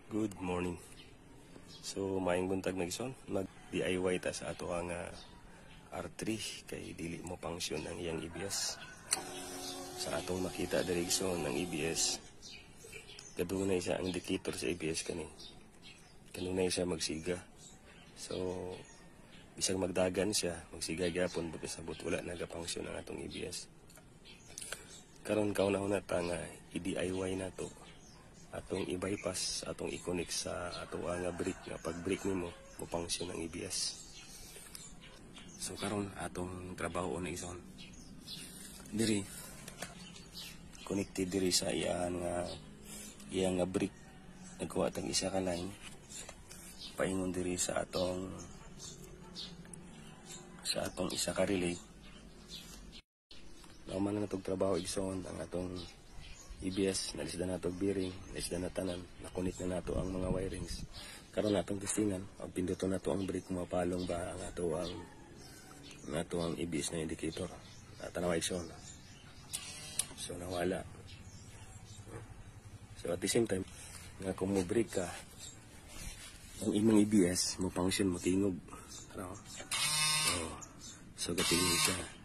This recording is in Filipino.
Good morning. So maayong buntag na gison, mag-DIY ta sa ato ang R3 kay dili mo function ang iyang EBS. Sa atong makita diri gison ng EBS, gadunay siya ang indicator sa EBS kani. Kanunay siya magsiga. So bisag magdagan siya, magsiga gyapon buti sabot wala naga-function ang atong EBS. Karon kauna-una ta nga i-DIY nato atong i-bypass, atong i-connect sa ato nga brake nga pag brake nimo mo function ang EBS. So karon atong trabaho na ison diri connected diri sa iyang nga brake, nagkuha tag isa ka line paingon diri sa atong isa ka relay. Naman na natong trabaho ison ang atong EBS, nalisda na ito bearing, nalisda na tanan, nakunit na nato ang mga wirings. Karon natong testingan, ang pinduto na to ang brake, mapalong ba ang ato ang EBS na indicator. Tanawa ikson. So nawala. So at the same time, nga kung mo brake ka, ang imong EBS mo function mo tingog. So gatingin siya.